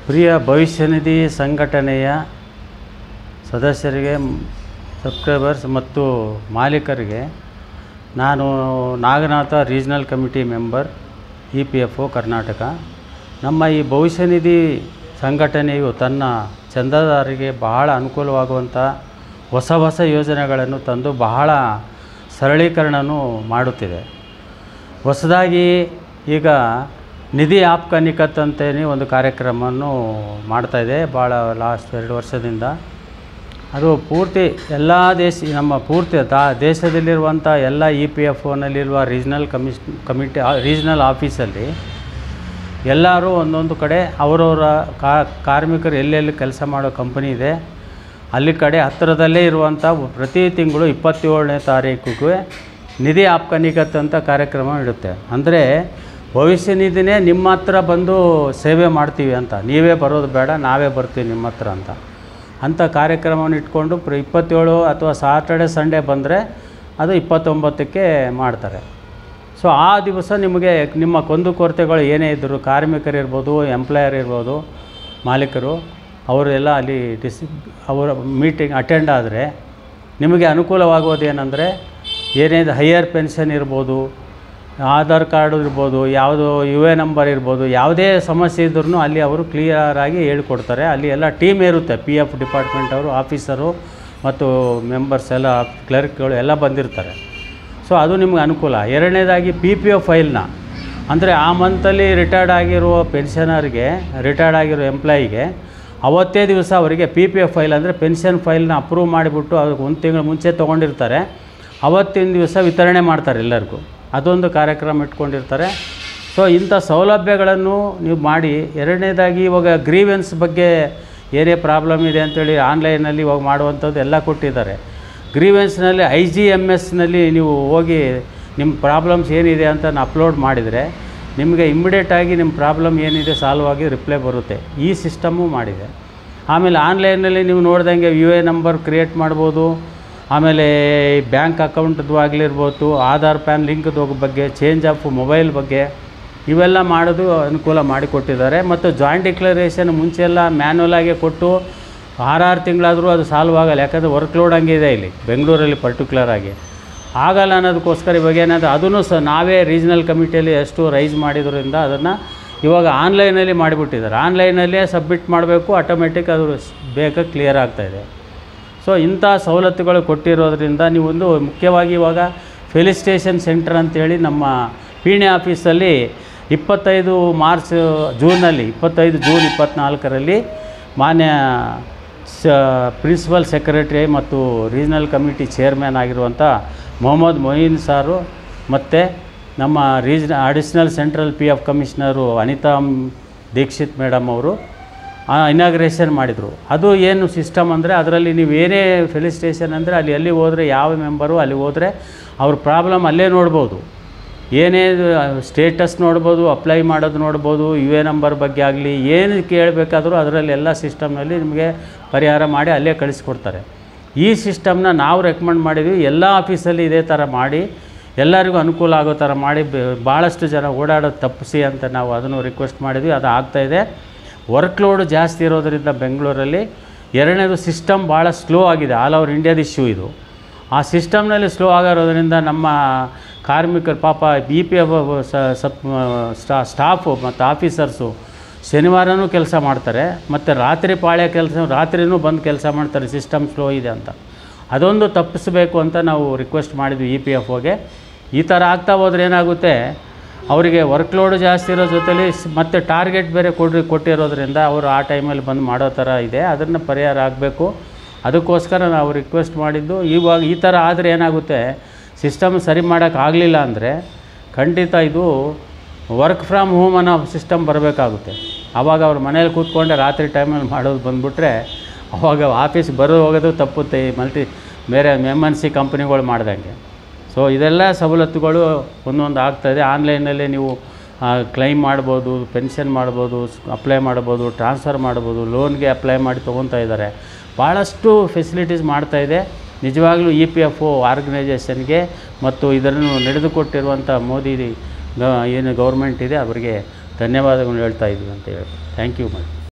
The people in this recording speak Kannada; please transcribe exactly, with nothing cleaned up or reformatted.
ಪ್ರಿಯ ಭವಿಷ್ಯ ನಿಧಿ ಸಂಘಟನೆಯ ಸದಸ್ಯರಿಗೆ, ಸಬ್ಸ್ಕ್ರೈಬರ್ಸ್ ಮತ್ತು ಮಾಲೀಕರಿಗೆ ನಾನು Naganatha regional committee member, E P F O Karnataka. ನಮ್ಮ ಈ ಭವಿಷ್ಯ ನಿಧಿ ಸಂಘಟನೆಯು ತನ್ನ ಚಂದಾದಾರರಿಗೆ ಬಹಳ ಅನುಕೂಲವಾಗುವಂಥ ಹೊಸ ಹೊಸ ಯೋಜನೆಗಳನ್ನು ತಂದು ಬಹಳ ಸರಳೀಕರಣವನ್ನು ಮಾಡುತ್ತಿದೆ. ಹೊಸದಾಗಿ ಈಗ ನಿಧಿ ಆಪ್ ಕಾ ನಿಖತ್ ಅಂತೇಳಿ ಒಂದು ಕಾರ್ಯಕ್ರಮವನ್ನು ಮಾಡ್ತಾಯಿದೆ ಭಾಳ ಲಾಸ್ಟ್ ಎರಡು ವರ್ಷದಿಂದ. ಅದು ಪೂರ್ತಿ ಎಲ್ಲ ದೇಶ ನಮ್ಮ ಪೂರ್ತಿ ತಾ ದೇಶದಲ್ಲಿರುವಂಥ ಎಲ್ಲ ಇ ಪಿ ಎಫ್ ಒನಲ್ಲಿರುವ ರೀಜ್ನಲ್ ಕಮಿಷ್ ಕಮಿಟಿ ರೀಜ್ನಲ್ ಆಫೀಸಲ್ಲಿ ಎಲ್ಲರೂ ಒಂದೊಂದು ಕಡೆ ಅವರವರ ಕಾರ್ಮಿಕರು ಎಲ್ಲೆಲ್ಲಿ ಕೆಲಸ ಮಾಡೋ ಕಂಪನಿ ಇದೆ ಅಲ್ಲಿ ಕಡೆ ಹತ್ತಿರದಲ್ಲೇ ಇರುವಂಥ ಪ್ರತಿ ತಿಂಗಳು ಇಪ್ಪತ್ತೇಳನೇ ತಾರೀಕಿಗೆ ನಿಧಿ ಆಪ್ ಕಾ ನಿಖತ್ ಅಂತ ಕಾರ್ಯಕ್ರಮ ಇಡುತ್ತೆ. ಅಂದರೆ ಭವಿಷ್ಯ ನಿಧಿನೇ ನಿಮ್ಮ ಹತ್ರ ಬಂದು ಸೇವೆ ಮಾಡ್ತೀವಿ ಅಂತ, ನೀವೇ ಬರೋದು ಬೇಡ ನಾವೇ ಬರ್ತೀವಿ ನಿಮ್ಮ ಹತ್ರ ಅಂತ ಅಂಥ ಕಾರ್ಯಕ್ರಮವನ್ನು ಇಟ್ಕೊಂಡು ಪ್ರ ಇಪ್ಪತ್ತೇಳು ಅಥವಾ ಸಾಟರ್ಡೆ ಸಂಡೇ ಬಂದರೆ ಅದು ಇಪ್ಪತ್ತೊಂಬತ್ತಕ್ಕೆ ಮಾಡ್ತಾರೆ. ಸೊ ಆ ದಿವಸ ನಿಮಗೆ ನಿಮ್ಮ ಕುಂದುಕೊರತೆಗಳು ಏನೇ ಇದ್ದರೂ ಕಾರ್ಮಿಕರಿರ್ಬೋದು, ಎಂಪ್ಲಾಯರ್ ಇರ್ಬೋದು, ಮಾಲೀಕರು ಅವರೆಲ್ಲ ಅಲ್ಲಿ ಡಿಸ್ ಅವರ ಮೀಟಿಂಗ್ ಅಟೆಂಡ್ ಆದರೆ ನಿಮಗೆ ಅನುಕೂಲವಾಗೋದೇನೆಂದರೆ ಏನೇ ಹೈಯರ್ ಪೆನ್ಷನ್ ಇರ್ಬೋದು, ಆಧಾರ್ ಕಾರ್ಡು ಇರ್ಬೋದು, ಯಾವುದೋ ಯು ಎ ನಂಬರ್ ಇರ್ಬೋದು, ಯಾವುದೇ ಸಮಸ್ಯೆ ಇದ್ರೂ ಅಲ್ಲಿ ಅವರು ಕ್ಲಿಯರಾಗಿ ಹೇಳ್ಕೊಡ್ತಾರೆ. ಅಲ್ಲಿ ಎಲ್ಲ ಟೀಮ್ ಇರುತ್ತೆ, ಪಿ ಎಫ್ ಡಿಪಾರ್ಟ್ಮೆಂಟ್ ಅವರು, ಆಫೀಸರು ಮತ್ತು ಮೆಂಬರ್ಸ್ ಎಲ್ಲ ಕ್ಲರ್ಕ್ಗಳು ಎಲ್ಲ ಬಂದಿರ್ತಾರೆ. ಸೊ ಅದು ನಿಮ್ಗೆ ಅನುಕೂಲ. ಎರಡನೇದಾಗಿ ಪಿ ಪಿ ಒ ಫೈಲ್ನ ಅಂದರೆ ಆ ಮಂತಲ್ಲಿ ರಿಟೈರ್ಡ್ ಆಗಿರುವ ಪೆನ್ಷನರ್ಗೆ, ರಿಟೈರ್ಡ್ ಆಗಿರೋ ಎಂಪ್ಲಾಯಿಗೆ ಅವತ್ತೇ ದಿವಸ ಅವರಿಗೆ ಪಿ ಪಿ ಎಫ್ ಫೈಲ್ ಅಂದರೆ ಪೆನ್ಷನ್ ಫೈಲ್ನ ಅಪ್ರೂವ್ ಮಾಡಿಬಿಟ್ಟು ಅದಕ್ಕೆ ಒಂದು ತಿಂಗಳು ಮುಂಚೆ ತೊಗೊಂಡಿರ್ತಾರೆ, ಅವತ್ತಿನ ದಿವಸ ವಿತರಣೆ ಮಾಡ್ತಾರೆ ಎಲ್ಲರಿಗೂ. ಅದೊಂದು ಕಾರ್ಯಕ್ರಮ ಇಟ್ಕೊಂಡಿರ್ತಾರೆ. ಸೊ ಇಂಥ ಸೌಲಭ್ಯಗಳನ್ನು ನೀವು ಮಾಡಿ. ಎರಡನೇದಾಗಿ ಇವಾಗ ಗ್ರೀವೆನ್ಸ್ ಬಗ್ಗೆ ಏನೇ ಪ್ರಾಬ್ಲಮ್ ಇದೆ ಅಂಥೇಳಿ ಆನ್ಲೈನಲ್ಲಿ ಇವಾಗ ಮಾಡುವಂಥದ್ದು ಎಲ್ಲ ಕೊಟ್ಟಿದ್ದಾರೆ. ಗ್ರೀವೆನ್ಸ್ನಲ್ಲಿ ಐ ಜಿ ಎಮ್ ಎಸ್ನಲ್ಲಿ ನೀವು ಹೋಗಿ ನಿಮ್ಮ ಪ್ರಾಬ್ಲಮ್ಸ್ ಏನಿದೆ ಅಂತ ಅಪ್ಲೋಡ್ ಮಾಡಿದರೆ ನಿಮಗೆ ಇಮ್ಮಿಡಿಯೇಟಾಗಿ ನಿಮ್ಮ ಪ್ರಾಬ್ಲಮ್ ಏನಿದೆ ಸಾಲ್ವ್ ಆಗಿ ರಿಪ್ಲೈ ಬರುತ್ತೆ. ಈ ಸಿಸ್ಟಮ್ಮು ಮಾಡಿದೆ. ಆಮೇಲೆ ಆನ್ಲೈನಲ್ಲಿ ನೀವು ನೋಡ್ದಂಗೆ ಯು ಎ ನಂಬರ್ ಕ್ರಿಯೇಟ್ ಮಾಡ್ಬೋದು, ಆಮೇಲೆ ಬ್ಯಾಂಕ್ ಅಕೌಂಟ್ದು ಆಗಲಿರ್ಬೋದು, ಆಧಾರ್ ಪ್ಯಾನ್ ಲಿಂಕ್ದು ಬಗ್ಗೆ, ಚೇಂಜ್ ಆಫ್ ಮೊಬೈಲ್ ಬಗ್ಗೆ ಇವೆಲ್ಲ ಮಾಡೋದು ಅನುಕೂಲ ಮಾಡಿಕೊಟ್ಟಿದ್ದಾರೆ. ಮತ್ತು ಜಾಯಿಂಟ್ ಡಿಕ್ಲರೇಷನ್ ಮುಂಚೆಲ್ಲ ಮ್ಯಾನ್ಯಲಾಗೆ ಕೊಟ್ಟು ಆರಾರು ತಿಂಗಳಾದರೂ ಅದು ಸಾಲ್ವ್ ಆಗಲ್ಲ, ಯಾಕಂದರೆ ವರ್ಕ್ ಲೋಡ್ ಹಂಗಿದೆ ಇಲ್ಲಿ ಬೆಂಗಳೂರಲ್ಲಿ ಪರ್ಟಿಕ್ಯುಲರಾಗಿ ಆಗಲ್ಲ ಅನ್ನೋದಕ್ಕೋಸ್ಕರ ಇವಾಗ ಏನಾದರೂ ಅದನ್ನು ಸಹ ನಾವೇ ರೀಜ್ನಲ್ ಕಮಿಟಿಯಲ್ಲಿ ಎಷ್ಟು ರೈಸ್ ಮಾಡಿದ್ರಿಂದ ಅದನ್ನು ಇವಾಗ ಆನ್ಲೈನಲ್ಲಿ ಮಾಡಿಬಿಟ್ಟಿದ್ದಾರೆ. ಆನ್ಲೈನಲ್ಲೇ ಸಬ್ಮಿಟ್ ಮಾಡಬೇಕು, ಆಟೋಮೆಟಿಕ್ ಅದು ಬೇಗ ಕ್ಲಿಯರ್ ಆಗ್ತಾಯಿದೆ. ಸೊ ಇಂಥ ಸವಲತ್ತುಗಳು ಕೊಟ್ಟಿರೋದ್ರಿಂದ ನೀವೊಂದು ಮುಖ್ಯವಾಗಿ ಇವಾಗ ಫೆಲಿಸ್ಟೇಷನ್ ಸೆಂಟರ್ ಅಂತೇಳಿ ನಮ್ಮ ಪೀಣ್ಯ ಆಫೀಸಲ್ಲಿ ಇಪ್ಪತ್ತೈದು ಮಾರ್ಚ್ ಜೂನಲ್ಲಿ ಇಪ್ಪತ್ತೈದು ಜೂನ್ ಇಪ್ಪತ್ತ್ನಾಲ್ಕರಲ್ಲಿ ಮಾನ್ಯ ಸ ಪ್ರಿನ್ಸಿಪಲ್ ಸೆಕ್ರೆಟರಿ ಮತ್ತು ರೀಜ್ನಲ್ ಕಮಿಟಿ ಚೇರ್ಮನ್ ಆಗಿರುವಂಥ ಮೊಹಮ್ಮದ್ ಮೊಯಿನ್ ಸಾರು ಮತ್ತು ನಮ್ಮ ರೀಜ್ additional central P F commissioner Anita Dixit madam ಅವರು ಇನಾಗ್ರೇಷನ್ ಮಾಡಿದರು. ಅದು ಏನು ಸಿಸ್ಟಮ್ ಅಂದರೆ ಅದರಲ್ಲಿ ನೀವು ಏನೇ ಫೆಲಿಸ್ಟೇಷನ್ ಅಂದರೆ ಅಲ್ಲಿ ಎಲ್ಲಿ ಹೋದರೆ ಯಾವ ಮೆಂಬರು ಅಲ್ಲಿ ಹೋದರೆ ಅವ್ರ ಪ್ರಾಬ್ಲಮ್ ಅಲ್ಲೇ ನೋಡ್ಬೋದು, ಏನೇ ಸ್ಟೇಟಸ್ ನೋಡ್ಬೋದು, ಅಪ್ಲೈ ಮಾಡೋದು ನೋಡ್ಬೋದು, ಯು ಎ ನಂಬರ್ ಬಗ್ಗೆ ಆಗಲಿ ಏನು ಕೇಳಬೇಕಾದ್ರೂ ಅದರಲ್ಲಿ ಎಲ್ಲ ಸಿಸ್ಟಮ್ನಲ್ಲಿ ನಿಮಗೆ ಪರಿಹಾರ ಮಾಡಿ ಅಲ್ಲೇ ಕಳಿಸ್ಕೊಡ್ತಾರೆ. ಈ ಸಿಸ್ಟಮ್ನ ನಾವು ರೆಕಮೆಂಡ್ ಮಾಡಿದ್ವಿ, ಎಲ್ಲ ಆಫೀಸಲ್ಲಿ ಇದೇ ಥರ ಮಾಡಿ ಎಲ್ಲರಿಗೂ ಅನುಕೂಲ ಆಗೋ ಥರ ಮಾಡಿ ಭಾಳಷ್ಟು ಜನ ಓಡಾಡೋದು ತಪ್ಪಿಸಿ ಅಂತ ನಾವು ಅದನ್ನು ರಿಕ್ವೆಸ್ಟ್ ಮಾಡಿದ್ವಿ. ಅದು ಆಗ್ತಾಯಿದೆ. ವರ್ಕ್ ಲೋಡು ಜಾಸ್ತಿ ಇರೋದರಿಂದ ಬೆಂಗಳೂರಲ್ಲಿ. ಎರಡನೇದು ಸಿಸ್ಟಮ್ ಭಾಳ ಸ್ಲೋ ಆಗಿದೆ, ಆಲ್ ಓವರ್ ಇಂಡಿಯಾದ ಇಶ್ಯೂ ಇದು. ಆ ಸಿಸ್ಟಮ್ನಲ್ಲಿ ಸ್ಲೋ ಆಗಿರೋದ್ರಿಂದ ನಮ್ಮ ಕಾರ್ಮಿಕರು ಪಾಪ B P F sub staff ಮತ್ತು ಆಫೀಸರ್ಸು ಶನಿವಾರನೂ ಕೆಲಸ ಮಾಡ್ತಾರೆ, ಮತ್ತು ರಾತ್ರಿ ಪಾಳ್ಯ ಕೆಲಸ ರಾತ್ರಿನೂ ಬಂದು ಕೆಲಸ ಮಾಡ್ತಾರೆ, ಸಿಸ್ಟಮ್ ಸ್ಲೋ ಇದೆ ಅಂತ. ಅದೊಂದು ತಪ್ಪಿಸಬೇಕು ಅಂತ ನಾವು ರಿಕ್ವೆಸ್ಟ್ ಮಾಡಿದ್ವಿ ಇ ಪಿ ಎಫ್ ಒಗೆ. ಈ ಥರ ಆಗ್ತಾ ಹೋದ್ರೆ ಏನಾಗುತ್ತೆ, ಅವರಿಗೆ ವರ್ಕ್ ಲೋಡು ಜಾಸ್ತಿ ಇರೋ ಜೊತೆಲಿ ಮತ್ತು ಟಾರ್ಗೆಟ್ ಬೇರೆ ಕೊಡ್ರಿ ಕೊಟ್ಟಿರೋದ್ರಿಂದ ಅವರು ಆ ಟೈಮಲ್ಲಿ ಬಂದು ಮಾಡೋ ಥರ ಇದೆ. ಅದನ್ನು ಪರಿಹಾರ ಆಗಬೇಕು. ಅದಕ್ಕೋಸ್ಕರ ನಾವು ರಿಕ್ವೆಸ್ಟ್ ಮಾಡಿದ್ದು. ಇವಾಗ ಈ ಥರ ಆದರೆ ಏನಾಗುತ್ತೆ, ಸಿಸ್ಟಮ್ ಸರಿ ಮಾಡೋಕ್ಕಾಗಲಿಲ್ಲ ಅಂದರೆ ಖಂಡಿತ ಇದು ವರ್ಕ್ ಫ್ರಮ್ ಹೋಮ್ ಅನ್ನೋ ಸಿಸ್ಟಮ್ ಬರಬೇಕಾಗುತ್ತೆ. ಆವಾಗ ಅವ್ರ ಮನೇಲಿ ಕೂತ್ಕೊಂಡೆ ರಾತ್ರಿ ಟೈಮಲ್ಲಿ ಮಾಡೋದು ಬಂದುಬಿಟ್ರೆ ಆವಾಗ ಆಫೀಸ್ ಬರೋ ಹೋಗೋದು ತಪ್ಪುತ್ತೆ, ಈ ಮಲ್ಟಿ ಬೇರೆ ಎಮ್ ಎನ್ ಸಿ ಕಂಪ್ನಿಗಳು ಮಾಡ್ದಂಗೆ. ಸೊ ಇದೆಲ್ಲ ಸವಲತ್ತುಗಳು ಒಂದೊಂದು ಆಗ್ತಾಯಿದೆ. ಆನ್ಲೈನಲ್ಲೇ ನೀವು ಕ್ಲೈಮ್ ಮಾಡ್ಬೋದು, ಪೆನ್ಷನ್ ಮಾಡ್ಬೋದು, ಅಪ್ಲೈ ಮಾಡ್ಬೋದು, ಟ್ರಾನ್ಸ್ಫರ್ ಮಾಡ್ಬೋದು, ಲೋನ್ಗೆ ಅಪ್ಲೈ ಮಾಡಿ ತೊಗೊತಾ ಇದ್ದಾರೆ. ಭಾಳಷ್ಟು ಫೆಸಿಲಿಟೀಸ್ ಮಾಡ್ತಾಯಿದೆ. ನಿಜವಾಗ್ಲೂ ಇ ಪಿ ಎಫ್ ಒ ಆರ್ಗನೈಜೇಷನ್ಗೆ ಮತ್ತು ಇದನ್ನು ನಡೆದುಕೊಟ್ಟಿರುವಂಥ ಮೋದಿ ಏನು ಗೌರ್ಮೆಂಟ್ ಇದೆ ಅವರಿಗೆ ಧನ್ಯವಾದಗಳು ಹೇಳ್ತಾ ಇದ್ದೀವಿ ಅಂತ ಹೇಳಿ. Thank you madam.